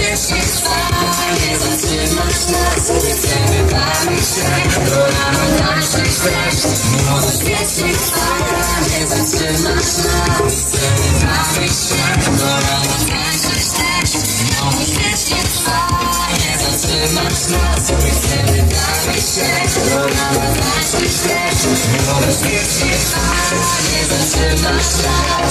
wiesz, jest fajnie, zatrzymasz nas. Chcemy bawić się, to nam naszych szczęść. Możesz wiesz, jest fajnie, zatrzymasz nas. Chcemy bawić się, to nam naszych szczęść. Możesz wiesz, jest fajnie, zatrzymasz nas. Chcemy bawić się, to nam naszych szczęść. Możesz wiesz, jest fajnie, zatrzymasz nas.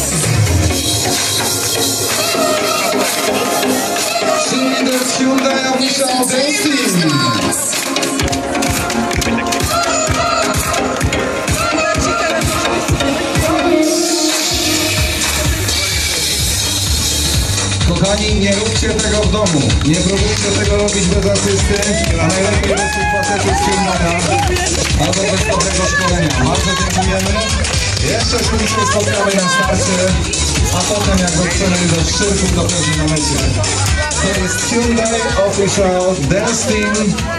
Hyundai Official Dance Team. Kochani, nie róbcie tego w domu. Nie próbujcie tego robić bez asysty, a najlepiej bez tych facetów z Hyundai'a albo bez dobrego szkolenia. Bardzo dziękujemy. Jeszcze się spotkamy na starcie, a potem jak dotrzemy do szczytów, to pewnie na mecie. To jest Hyundai Official Dance Team.